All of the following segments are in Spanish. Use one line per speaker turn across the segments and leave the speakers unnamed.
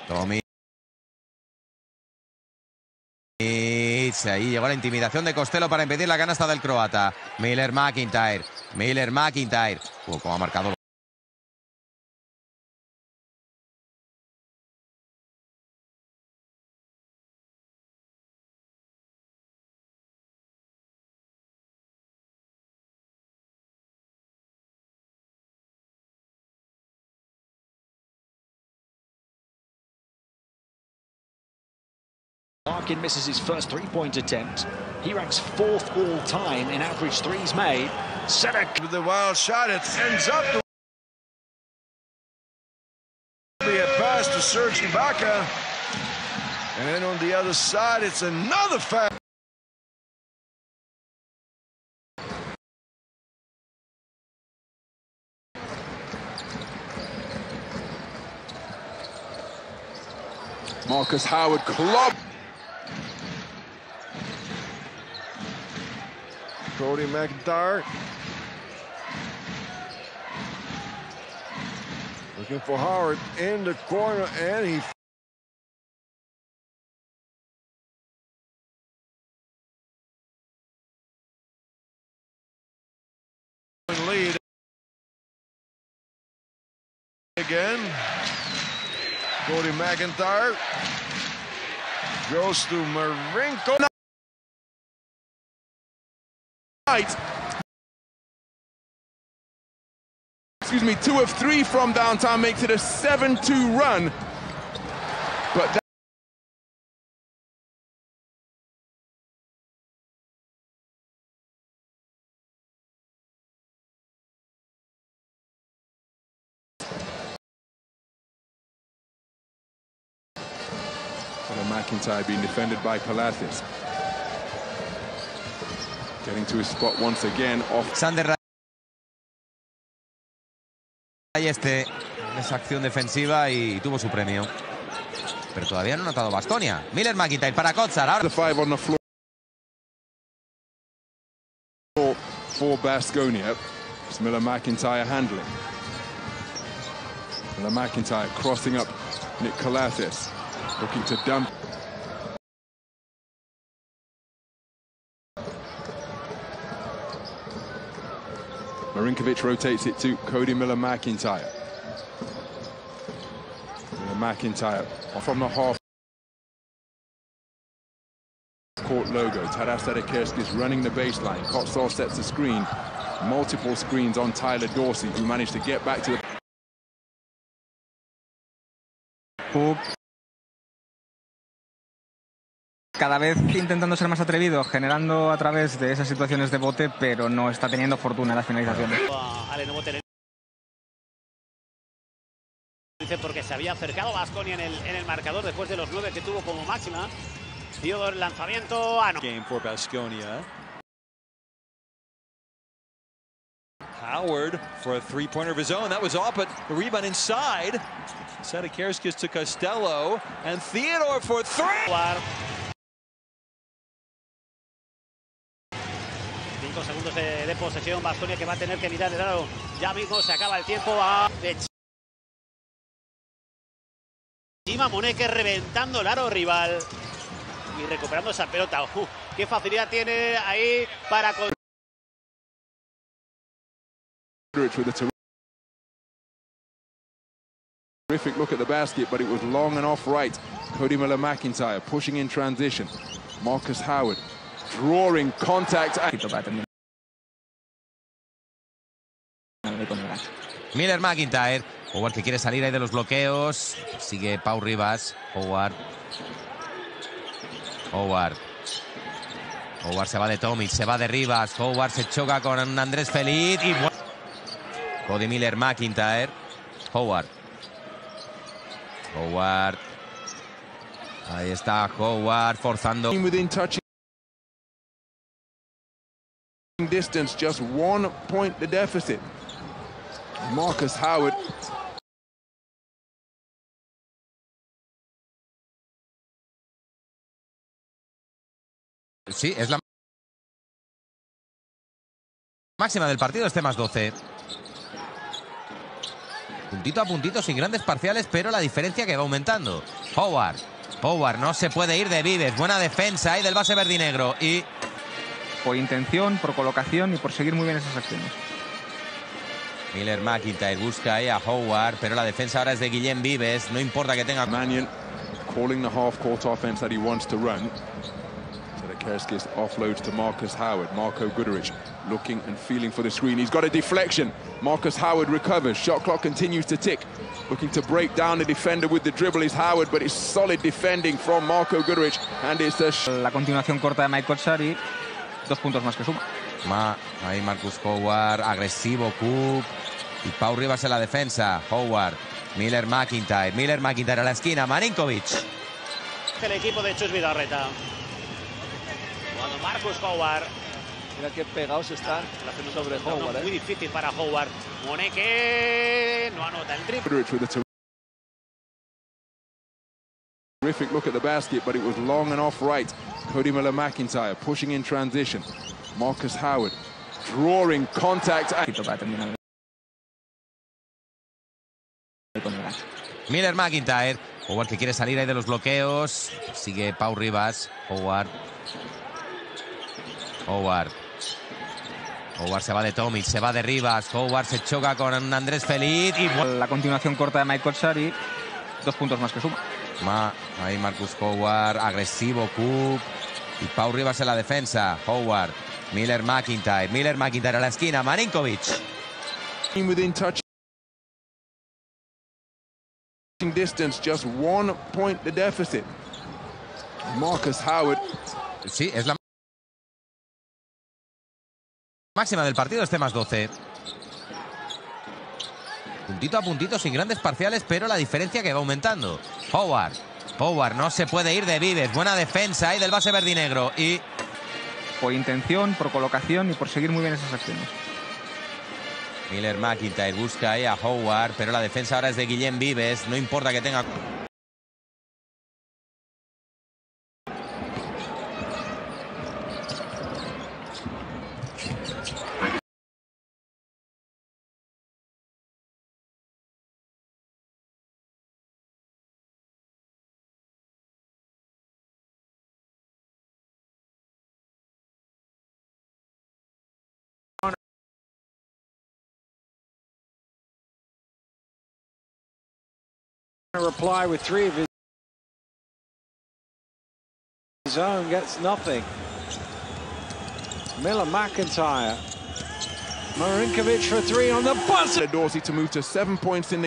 Tomic. Ahí llegó la intimidación de Costello para impedir la canasta del croata. Miller-McIntyre. Miller-McIntyre. Cómo ha marcado.
Larkin misses his first three-point attempt. He ranks 4th all-time in average threes made. Sedek
with the wild shot, it ends up to be a pass to Serge Ibaka. And on the other side, it's another foul.
Marcus Howard club.
Cody McIntyre. Looking for Howard in the corner, and he lead again. Cody McIntyre goes to Marinko.
Excuse me, 2 of 3 from downtown makes it a 7-2 run. But McIntyre being defended by Palacios. Getting to his spot once again off.
Sander esa acción defensiva y tuvo su premio. Pero todavía no ha notado Baskonia. Miller-McIntyre para Kotsar. Ahora...
The 5 on the floor for Baskonia. It's Miller-McIntyre handling. Miller-McIntyre crossing up Nick Palacios. Looking to dump. Marinkovic rotates it to Cody Miller-McIntyre. Miller-McIntyre from the half court logo. Taras Sedekerski is running the baseline. Kotsar sets the screen. Multiple screens on Tyler Dorsey, who managed to get back to the...
Cada vez intentando ser más atrevido, generando a través de esas situaciones de bote, pero no está teniendo fortuna en las finalizaciones.
Dice porque se había acercado Baskonia en el marcador después de los 9 que tuvo como máxima. Dio el lanzamiento.
Game for Baskonia. Howard for a three-pointer of his own. That was off, but the rebound inside. Sedekerskis to Costello, and Theodore for 3.
5 segundos de posesión. Baskonia que va a tener que mirar el aro. Ya mismo se acaba el tiempo. De Chima Moneke reventando el aro rival y recuperando esa pelota. Qué facilidad tiene ahí para...
Terrific look at the basket, but it was long and off right. Cody Miller-McIntyre pushing in transition. Marcus Howard drawing contact.
Miller-McIntyre. Howard que quiere salir ahí de los bloqueos. Sigue Pau Rivas. Howard se va de Tomic, se va de Rivas. Howard se choca con Andrés Feliz. Y Cody Miller-McIntyre. Howard. Ahí está Howard forzando.
Within touching distance, just 1 point the deficit. Marcus Howard.
Sí, es la máxima del partido, este más 12. Puntito a puntito, sin grandes parciales, pero la diferencia que va aumentando. Howard no se puede ir de Vives. Buena defensa ahí del base verdinegro. Y
por intención, por colocación y por seguir muy bien esas acciones.
Miller McIntyre busca ahí a Howard, pero la defensa ahora es de Guillem Vives. No importa que tenga...
Mannion calling the half-court offense that he wants to run. Kerskis offloads to Marcus Howard. Marco Guduric looking and feeling for the screen. He's got a deflection. Marcus Howard recovers. Shot clock continues to tick. Looking to break down the defender with the dribble is Howard, but it's solid defending from Marco Guduric. And it's a...
La continuación corta de Mike Kotsar y 2 puntos más que suma.
Ahí Marcus Howard, agresivo Cook. Y Pau Rivas en la defensa. Howard, Miller McIntyre a la esquina. Marinkovic.
El equipo de Chus Vidorreta. Cuando Marcus Howard.
Mira qué pegados están sobre Howard.
Muy difícil para Howard. Moneke no anota el triple.
Terrific look at the basket, but it was long and off right. Cody Miller-McIntyre pushing in transition. Marcus Howard drawing contact.
Miller McIntyre. Howard que quiere salir ahí de los bloqueos. Sigue Pau Rivas. Howard se va de Tomic, se va de Rivas. Howard se choca con Andrés Feliz. Y
la continuación corta de Mike Kotsar y 2 puntos más que suma.
Ahí Marcus Howard, agresivo Cook. Y Pau Rivas en la defensa. Howard, Miller McIntyre a la esquina. Marinkovic.
Within touching distance, just 1 point the deficit. Marcus Howard.
Sí, es la máxima del partido, este más 12. Puntito a puntito, sin grandes parciales, pero la diferencia que va aumentando. Howard no se puede ir de Vives. Buena defensa ahí del base verdinegro. Y
por intención, por colocación y por seguir muy bien esas acciones.
Miller McIntyre busca ahí a Howard, pero la defensa ahora es de Guillem Vives. No importa que tenga...
Reply with 3 of his own, gets nothing. Miller McIntyre. Marinkovic for 3 on the buzzer.
Dorsey to move to 7 points in the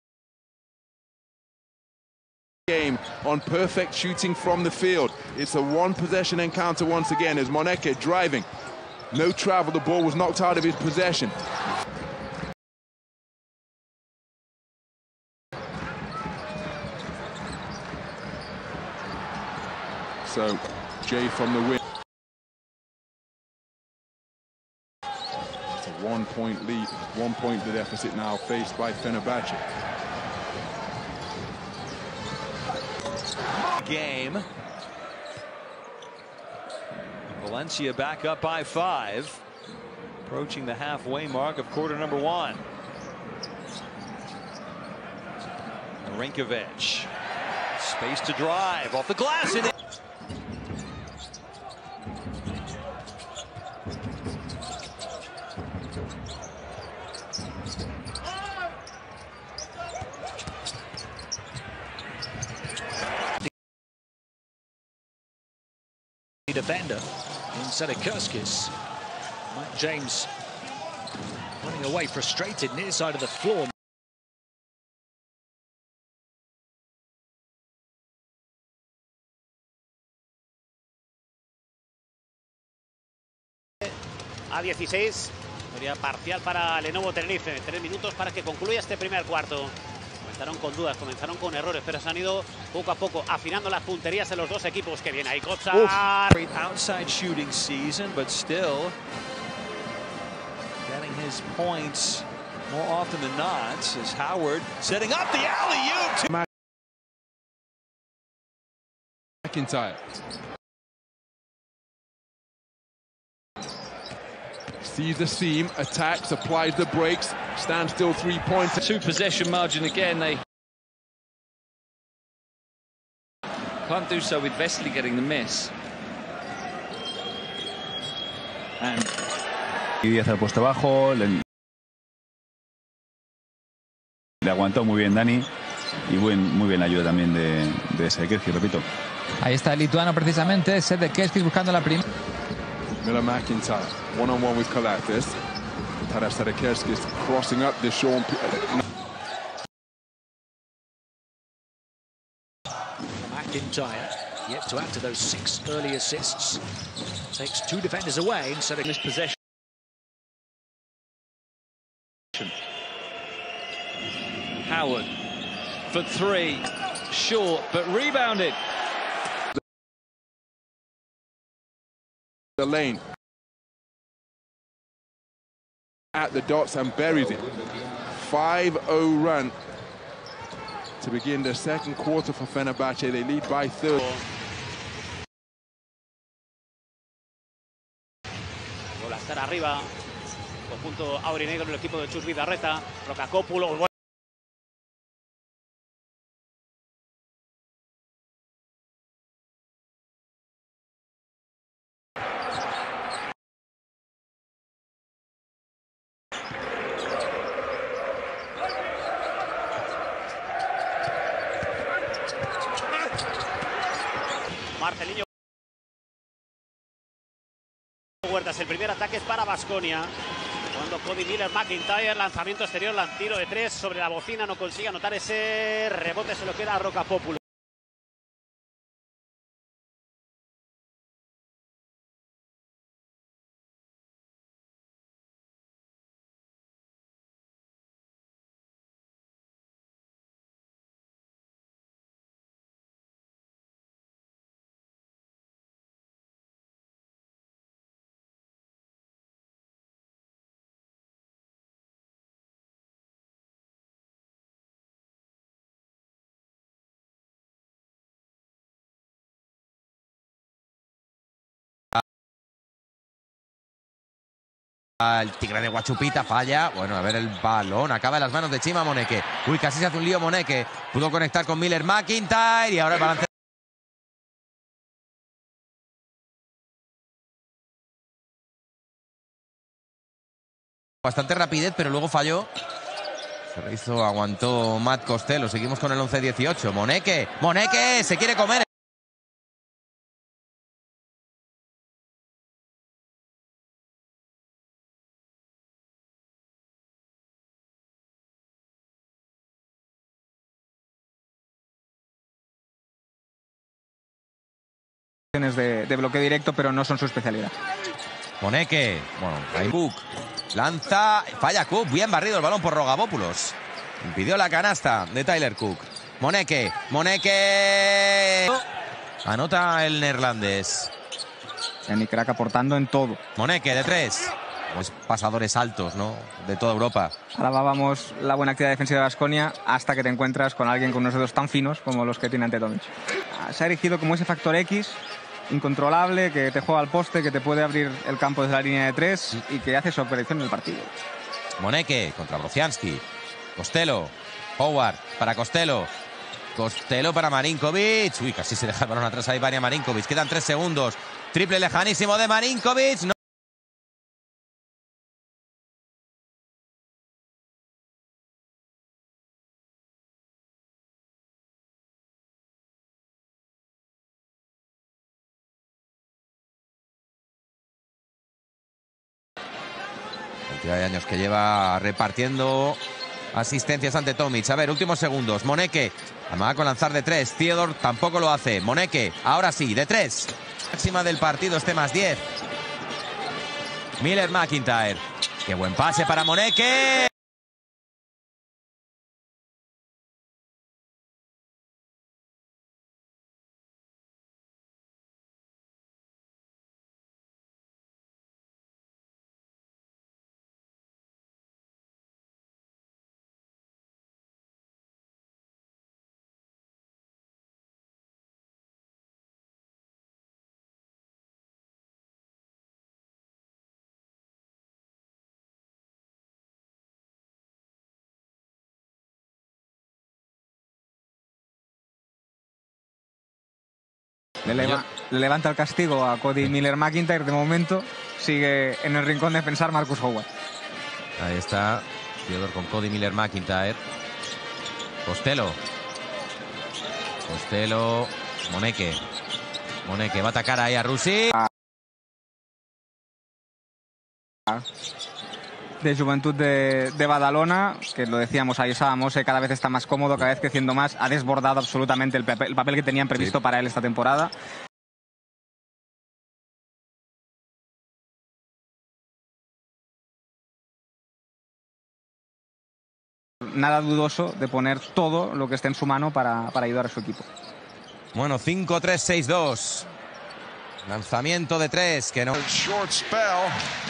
game on perfect shooting from the field. It's a 1-possession encounter once again as Moneke driving. No travel, the ball was knocked out of his possession. So, Jay from the win. It's a 1-point lead, 1 point the deficit now faced by Fenerbahce.
Game. Valencia back up by 5. Approaching the halfway mark of quarter number 1. Marinkovic. Space to drive off the glass. And
defender instead of Kerskis. Mike James running away frustrated near side of the floor.
A 16, sería parcial para Lenovo Tenerife. 3 minutos para que concluya este primer cuarto. Comenzaron con dudas, comenzaron con errores, pero se han ido poco a poco afinando las punterías en los dos equipos. Que viene ahí Kotsar.
great outside shooting season, but still getting his points more often than not. Is Howard setting up the alley-oop.
McIntyre. Sees the seam, attacks, applies the brakes, stands still 3 points.
2 possession margin again. They can't do so with Vesely getting the miss. And
y 10 al puesto bajo. Le aguantó muy bien Dani. Y muy bien la ayuda también de Sedekerskis, repito.
Ahí está el lituano precisamente, Sedekerskis buscando la primera.
Miller McIntyre, one-on-one with Kalates. Taras Sedekerskis crossing up the Sean.
McIntyre, yet to add to those 6 early assists. Takes 2 defenders away instead of
this possession. Howard for 3, short, but rebounded.
The lane at the dots and buries it. 5-0 run to begin the second quarter for Fenerbahce. They lead by 30.
Vuelve a estar arriba, conjunto aurinegro, el equipo de Chus Vidarreta, Rocacópulo. Marcelinho Huertas, el primer ataque es para Baskonia. Cuando Cody Miller McIntyre, lanzamiento exterior, tiro de 3 sobre la bocina, no consigue anotar ese rebote, se lo queda a Rocapópulo.
El Tigre de Guachupita falla. Bueno, a ver el balón. Acaba en las manos de Chima Moneke. Uy, casi se hace un lío Moneke. Pudo conectar con Miller McIntyre y ahora el balance. Bastante rapidez, pero luego falló. Se lo hizo, aguantó Matt Costello. Seguimos con el 11-18. Moneke. Moneke se quiere comer.
De bloqueo directo, pero no son su especialidad.
Moneke, bueno, ahí Cook lanza, falla Cook, bien barrido el balón por Rogavopoulos. Impidió la canasta de Tyler Cook. Moneke, anota el neerlandés.
Yannick Crack aportando en todo.
Moneke de 3. Pues pasadores altos, ¿no? De toda Europa.
Alabábamos la buena actividad defensiva de Baskonia hasta que te encuentras con alguien con unos dedos tan finos como los que tiene ante Tomic. Se ha erigido como ese factor X incontrolable, que te juega al poste, que te puede abrir el campo desde la línea de 3 y que hace su aparición en el partido.
Moneke contra Brocianski. Costello. Howard para Costello. Costello para Marinkovic. Uy, casi se deja el balón atrás ahí Vania Marinkovic. Quedan 3 segundos. Triple lejanísimo de Marinkovic. No. De años que lleva repartiendo asistencias ante Tomic. A ver, últimos segundos. Moneke amaga con lanzar de 3. Theodore tampoco lo hace. Moneke, ahora sí, de 3. Máxima del partido, este más 10. Miller McIntyre. Qué buen pase para Moneke.
Le levanta el castigo a Cody Miller-McIntyre. De momento sigue en el rincón de pensar Marcus Howard.
Ahí está Theodore con Cody Miller-McIntyre. Costello. Moneke va a atacar ahí a Rusi.
De Juventud de Badalona, que lo decíamos, ahí estábamos, cada vez está más cómodo, cada vez creciendo más, ha desbordado absolutamente el papel que tenían previsto para él esta temporada. Nada dudoso de poner todo lo que esté en su mano para ayudar a su equipo.
Bueno, 5-3-6-2. Lanzamiento de 3, que no.
Short spell.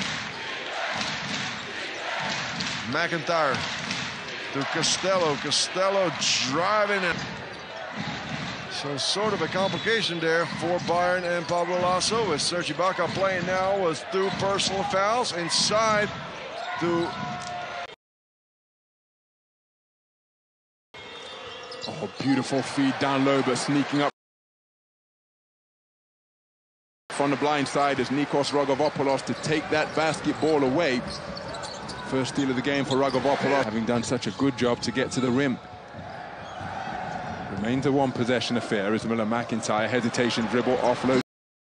McIntyre to Costello. Costello driving it. So sort of a complication there for Bayern and Pablo Lasso. With Serge Ibaka playing now was through personal fouls inside to.
Oh, beautiful feed down low, but sneaking up from the blind side is Nikos Rogovopoulos to take that basketball away. First steal of the game for Rogovopoulos, having done such a good job to get to the rim. Remains a one-possession affair as Miller-McIntyre, hesitation, dribble, offload.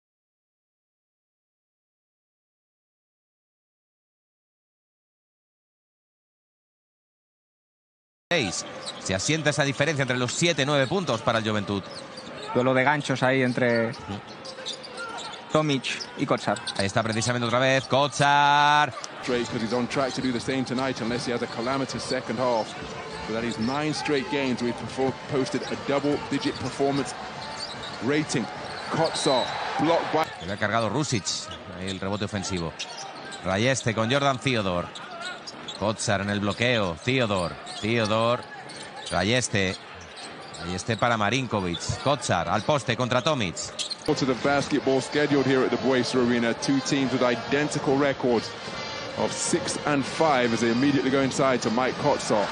Se asienta esa diferencia entre los 7 y 9 puntos para el Juventud.
Duelo de ganchos ahí entre Tomic y Kotsar.
Ahí está precisamente otra vez Kotsar.
Straight because he's on track to do the same tonight unless he has a calamitous second half. So that is 9 straight games we've posted a double-digit performance rating. Kotsar blocked by.
Le ha cargado Rusic. Ahí el rebote ofensivo. Rayeste con Jordan Theodore. Kotsar en el bloqueo. Theodore. Rayeste para Marinkovic. Kotsar al poste contra Tomic.
To the basketball scheduled here at the Boyce Arena. 2 teams with identical records of 6 and 5 as they immediately go inside to Mike Kotsar.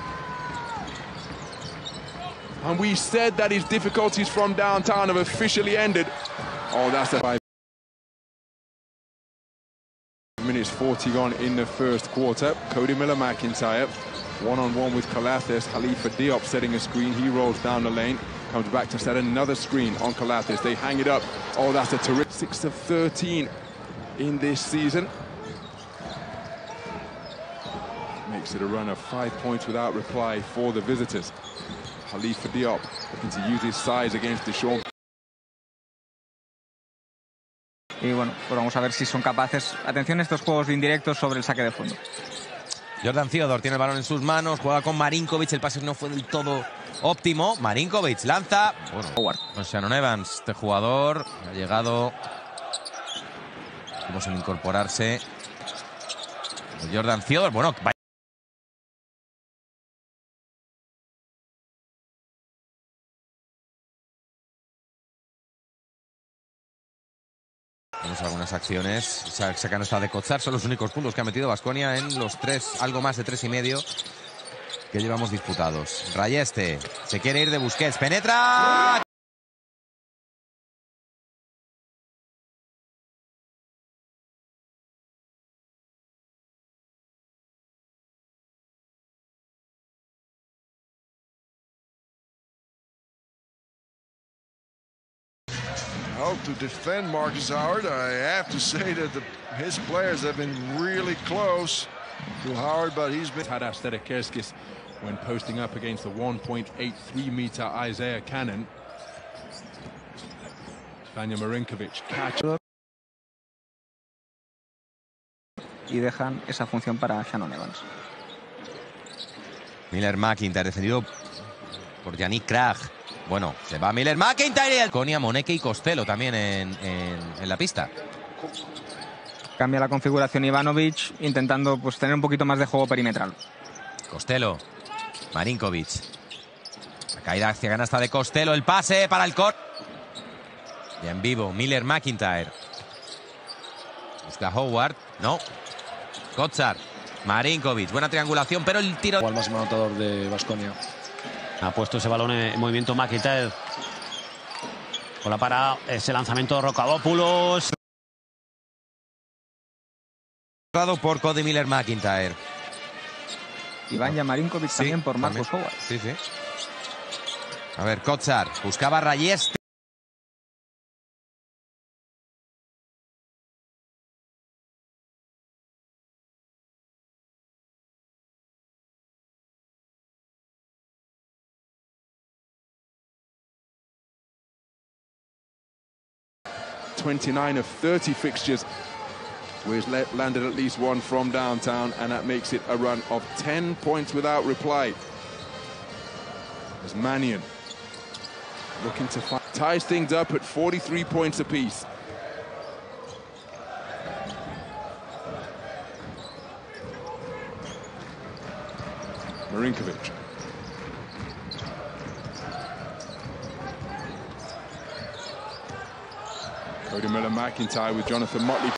And we said that his difficulties from downtown have officially ended. Oh, that's a 5 minutes 40 gone in the first quarter. Cody Miller-McIntyre one-on-one with Calathes. Khalifa Diop setting a screen. He rolls down the lane. Comes back to set another screen on Calathes. They hang it up. Oh, that's a terrific 6 of 13 in this season. Makes it a run of 5 points without reply for the visitors. Khalifa Diop looking to use his size against Deshaun.
Y bueno, pues vamos a ver si son capaces. Atención a estos juegos indirectos sobre el saque de fondo.
Jordan Theodore tiene el balón en sus manos, juega con Marinkovic, el pase no fue del todo óptimo. Marinkovic lanza. Bueno, con Shannon Evans, este jugador ha llegado. Vamos a incorporarse. Jordan Theodore, bueno, tenemos algunas acciones. Se canasta de Kotsar, son los únicos puntos que ha metido Baskonia en los 3, algo más de 3,5 que llevamos disputados. Rayeste se quiere ir de Busquets, penetra.
Hope to defend Marcus Howard. I have to say that his players have been really close to Howard, but he's been.
Tadas Sedekerskis when posting up against the 1.83-meter Isaiah Cannon. Vanya Marinkovic catch.
Y dejan esa función para Shannon Evans.
Miller-McIntyre defendido por Yannick Krag. Bueno, se va Miller-McIntyre. Baskonia, Moneke y Costello también en la pista.
Cambia la configuración Ivanovic, intentando pues tener un poquito más de juego perimetral.
Costello, Marinkovic. La caída hacia canasta de Costello, el pase para el corte. Ya en vivo, Miller-McIntyre. Busca Howard, no. Kotsar, Marinkovic, buena triangulación, pero el tiro.
El máximo anotador de Baskonia. Ha puesto ese balón en movimiento McIntyre
Bola para ese lanzamiento de Rocabopoulos.
Por Cody Miller-McIntyre.
Iván Marinkovic
Sí,
también por Marcus
también.
Howard.
Sí, sí. A ver, Kotsar buscaba Rayeste.
...29 of 30 fixtures where he's landed at least one from downtown, and that makes it a run of 10 points without reply. As Mannion looking to ties things up at 43 points apiece. Marinkovic. Cody Miller-McIntyre with Jonathan Motley.